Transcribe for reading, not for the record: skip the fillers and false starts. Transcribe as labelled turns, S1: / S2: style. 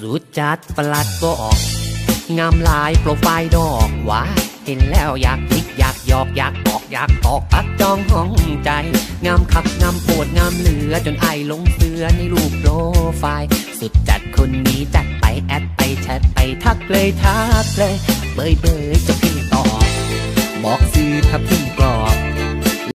S1: สุดจัดประหลัดบอกงามลายโปรไฟล์ดอกว่าเห็นแล้วอยากยิกอยากหยอกอยากบอกอยากตอกตัดจองห้องใจงามคักงามโปรดงามเหลือจนไอลงเสือในรูปโปรไฟล์สุดจัดคนนี้จัดไปแอดไปแชทไปทักเลยทักเลยเบยจะพิมพ์ตอบบอกซื้อทับทิมกรอบ